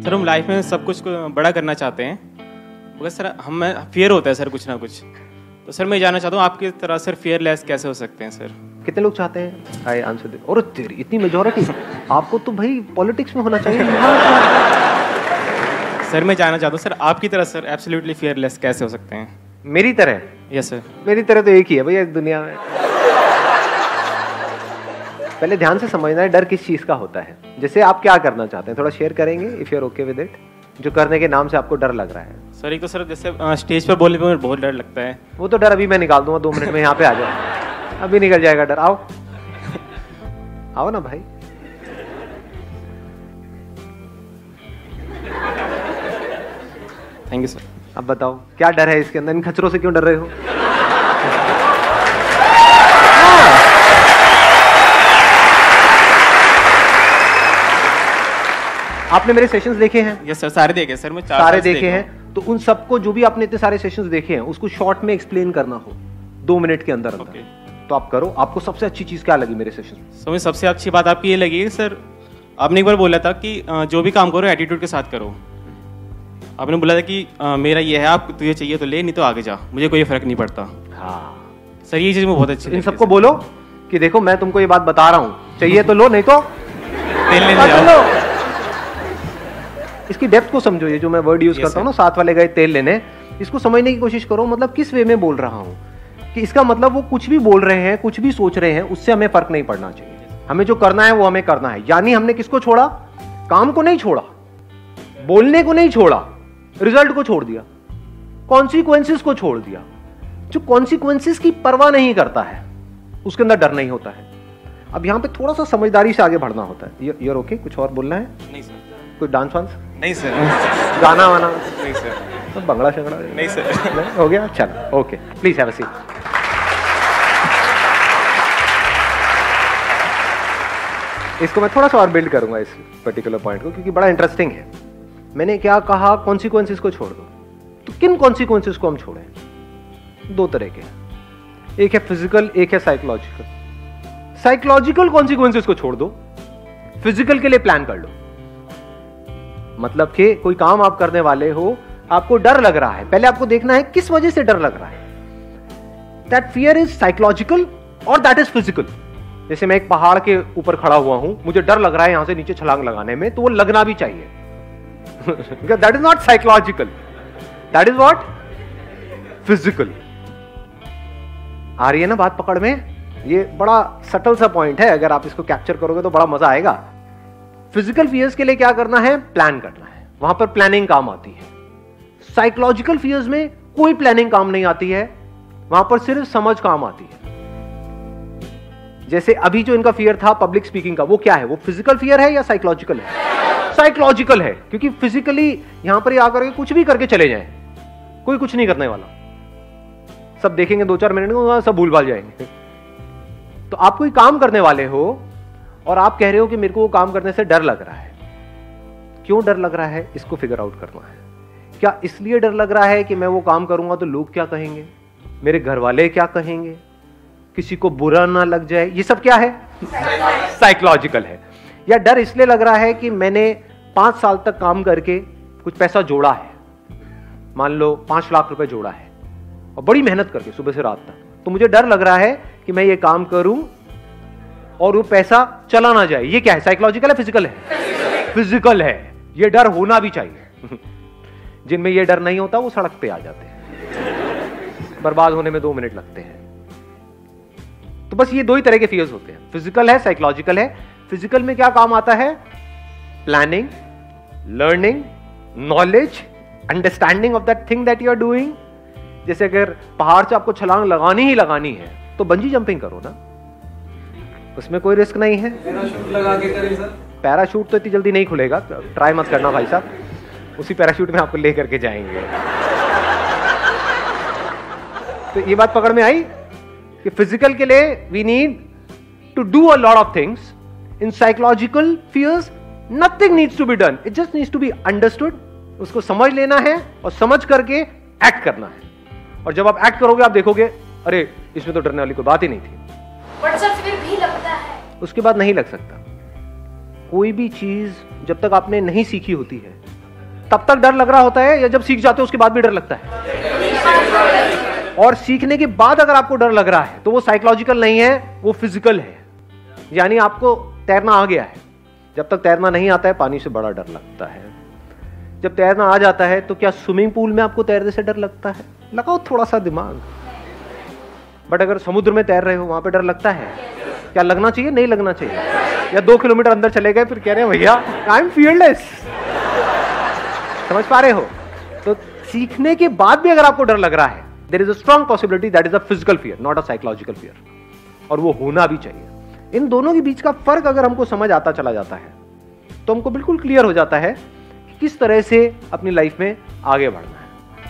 Sir हम life में सब कुछ को बड़ा करना चाहते हैं, मगर सर हमें फियर होता है सर कुछ ना कुछ। तो सर मैं जानना चाहता हूँ आपकी तरह सर फियरलेस कैसे हो सकते हैं सर? कितने लोग चाहते हैं? आए आंसर दे। और तेरी इतनी मेजॉरिटी, आपको तो भाई पॉलिटिक्स में होना चाहिए। सर मैं जानना चाहता हूँ सर आपकी तरह सर एब्सोल्युटली फियरलेस कैसे हो सकते हैं? मेरी तरह? Yes sir. मेरी तरह तो एक ही है भैया इस दुनिया में। पहले ध्यान से समझना है डर किस चीज का होता है। जैसे आप क्या करना चाहते हैं, थोड़ा शेयर करेंगे if you are okay with it, जो करने के नाम से आपको डर लग रहा है। सर एक तो सर जैसे स्टेज पर बोलने पर बहुत डर लगता है। वो तो डर अभी मैं निकाल दूंगा, 2 मिनट में यहाँ पे आ जाओ, अभी निकल जाएगा डर। आओ आओ ना भाई। Thank you sir. अब बताओ क्या डर है इसके अंदर? इन खच्चरों से क्यों डर रहे हो? आपने मेरे सेशंस देखे हैं? यस सर, सारे देखे सर, मैं सारे देखे हैं। तो उन सबको जो भी आपने इतने सारे सेशंस देखे हैं उसको शॉर्ट में एक्सप्लेन करना हो 2 मिनट के अंदर अंदर, तो आप करो। आपको सबसे अच्छी चीज क्या लगी मेरे सेशन में? मुझे सबसे अच्छी बात आपकी ये लगी सर, आपने एक बार बोला था कि जो भी काम करो एटीट्यूड के साथ करो। आपने बोला था कि मेरा ये है, आप तुझे चाहिए तो ले, नहीं तो आगे जा, मुझे कोई फर्क नहीं पड़ता। हाँ सर ये चीज मुझे बहुत अच्छी। इन सबको बोलो कि देखो मैं तुमको ये बात बता रहा हूँ, चाहिए तो लो, नहीं तो तेल लेने जाओ। इसकी डेप्थ को समझो। ये जो मैं वर्ड यूज करता हूँ ना, साथ वाले गए तेल लेने, इसको समझने की कोशिश करो। मतलब किस वे में बोल रहा हूँ कि इसका मतलब वो कुछ भी बोल रहे हैं, कुछ भी सोच रहे हैं, उससे हमें फर्क नहीं पड़ना चाहिए। हमें जो करना है वो हमें करना है। यानी हमने किसको छोड़ा? काम को नहीं छोड़ा, बोलने को नहीं छोड़ा, रिजल्ट को छोड़ दिया, कॉन्सिक्वेंसेस को छोड़ दिया। जो कॉन्सिक्वेंसेस की परवाह नहीं करता है उसके अंदर डर नहीं होता है। अब यहां पे थोड़ा सा समझदारी से आगे बढ़ना होता है। You're okay? कुछ और बोलना है? नहीं सर। कोई डांस वांस? नहीं सर। गाना वाना? नहीं सर। तो बंगड़ा शंगड़ा? नहीं सर। हो गया? चलो okay, please have a seat. इसको मैं थोड़ा सा और बिल्ड करूंगा इस पर्टिकुलर पॉइंट को, क्योंकि बड़ा इंटरेस्टिंग है। मैंने क्या कहा? कॉन्सिक्वेंसेस को छोड़ दो। तो किन कॉन्सिक्वेंसेस को हम छोड़ें? 2 तरह के, एक है फिजिकल, एक है साइकोलॉजिकल। साइकोलॉजिकल कॉन्सिक्वेंसेस को छोड़ दो, फिजिकल के लिए प्लान कर लो। मतलब कि कोई काम आप करने वाले हो, आपको डर लग रहा है, पहले आपको देखना है किस वजह से डर लग रहा है। दैट फियर इज साइकोलॉजिकल और दैट इज फिजिकल। जैसे मैं एक पहाड़ के ऊपर खड़ा हुआ हूं, मुझे डर लग रहा है यहां से नीचे छलांग लगाने में, तो वो लगना भी चाहिए। That is not psychological, that is what? Physical. आ रही है ना बात पकड़ में? ये बड़ा सटल सा पॉइंट है, अगर आप इसको कैप्चर करोगे तो बड़ा मजा आएगा। फिजिकल फियर्स के लिए क्या करना है? प्लान करना है, वहां पर प्लानिंग काम आती है। साइकोलॉजिकल फियर्स में कोई प्लानिंग काम नहीं आती है, वहां पर सिर्फ समझ काम आती है। जैसे अभी जो इनका फियर था पब्लिक स्पीकिंग का, वो क्या है? वो फिजिकल फियर है या साइकोलॉजिकल है? साइकोलॉजिकल है, क्योंकि फिजिकली यहां पर आकर के कुछ भी करके चले जाएं, कोई कुछ नहीं करने वाला। सब देखेंगे 2-4 मिनट में, सब भूल भाल जाएंगे। तो आप कोई काम करने वाले हो और आप कह रहे हो कि मेरे को वो काम करने से डर लग रहा है। क्यों डर लग रहा है? इसको फिगर आउट करना है। क्या इसलिए डर लग रहा है कि मैं वो काम करूंगा तो लोग क्या कहेंगे, मेरे घर वाले क्या कहेंगे, किसी को बुरा ना लग जाए? ये सब क्या है? साइकोलॉजिकल है। या डर इसलिए लग रहा है कि मैंने 5 साल तक काम करके कुछ पैसा जोड़ा है, मान लो 5 लाख रुपए जोड़ा है, और बड़ी मेहनत करके सुबह से रात तक, तो मुझे डर लग रहा है कि मैं ये काम करूं और वो पैसा चला ना जाए। ये क्या है? साइकोलॉजिकल है, फिजिकल है? फिजिकल है। ये डर होना भी चाहिए। जिनमें ये डर नहीं होता वो सड़क पे आ जाते हैं, बर्बाद होने में 2 मिनट लगते हैं। तो बस ये 2 ही तरह के फियर्स होते हैं, फिजिकल है, साइकोलॉजिकल है। फिजिकल में क्या काम आता है? Planning, learning, knowledge, understanding of that thing that you are doing. जैसे अगर पहाड़ से आपको छलांग लगानी ही लगानी है तो बंजी जंपिंग करो ना, उसमें कोई रिस्क नहीं है। पैराशूट लगा के करें सर? पैराशूट तो इतनी जल्दी नहीं खुलेगा, ट्राई मत करना भाई साहब, उसी पैराशूट में आपको ले करके जाएंगे। तो ये बात पकड़ में आई कि फिजिकल के लिए we need to do a lot of things. In psychological fears nothing needs to be done, it just needs to be understood. उसको समझ लेना है और समझ करके एक्ट करना है। और जब आप एक्ट करोगे आप देखोगे अरे इसमें तो डरने वाली कोई बात ही नहीं थी। बट सर फिर भी लगता है। उसके बाद नहीं लग सकता। कोई भी चीज जब तक आपने नहीं सीखी होती है तब तक डर लग रहा होता है या जब सीख जाते हो उसके बाद भी डर लगता है? और सीखने के बाद अगर आपको डर लग रहा है तो वो साइकोलॉजिकल नहीं है, वो फिजिकल है। यानी आपको तैरना आ गया है। जब तक तैरना नहीं आता है पानी से बड़ा डर लगता है। जब तैरना आ जाता है तो क्या स्विमिंग पूल में आपको तैरने से डर लगता है? लगाओ थोड़ा सा दिमाग। बट अगर समुद्र में तैर रहे हो वहां पे डर लगता है? क्या लगना चाहिए? नहीं लगना चाहिए। या 2 किलोमीटर अंदर चले गए फिर कह रहे हैं भैया आई एम फियरलेस। समझ पा रहे हो? तो सीखने के बाद भी अगर आपको डर लग रहा है, there is a strong possibility that is a physical fear, not a psychological fear, और वो होना भी चाहिए। इन दोनों के बीच का फर्क अगर हमको समझ आता चला जाता है तो हमको बिल्कुल क्लियर हो जाता है कि किस तरह से अपनी लाइफ में आगे बढ़ना है।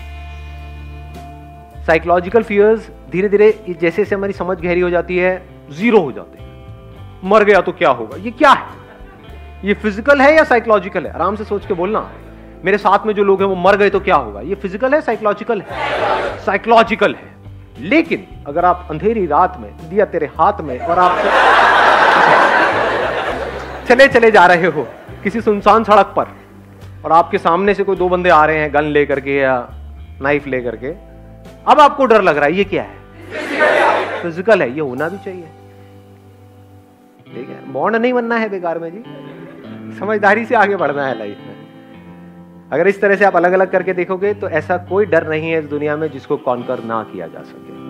साइकोलॉजिकल फियर्स धीरे धीरे जैसे जैसे हमारी समझ गहरी हो जाती है जीरो हो जाते हैं। मर गया तो क्या होगा? ये क्या है? ये फिजिकल है या साइकोलॉजिकल है? आराम से सोच के बोलना। मेरे साथ में जो लोग हैं वो मर गए तो क्या होगा? ये फिजिकल है साइकोलॉजिकल है? साइकोलॉजिकल है। लेकिन अगर आप अंधेरी रात में दिया तेरे हाथ में और आप चले चले जा रहे हो किसी सुनसान सड़क पर और आपके सामने से कोई 2 बंदे आ रहे हैं गन लेकर के या नाइफ लेकर के, अब आपको डर लग रहा है, ये क्या है? फिजिकल है। ये होना भी चाहिए, ठीक है? बॉन्ड नहीं बनना है बेकार में जी, समझदारी से आगे बढ़ना है लाइफ में। अगर इस तरह से आप अलग अलग करके देखोगे तो ऐसा कोई डर नहीं है इस दुनिया में जिसको कॉन्कर ना किया जा सके।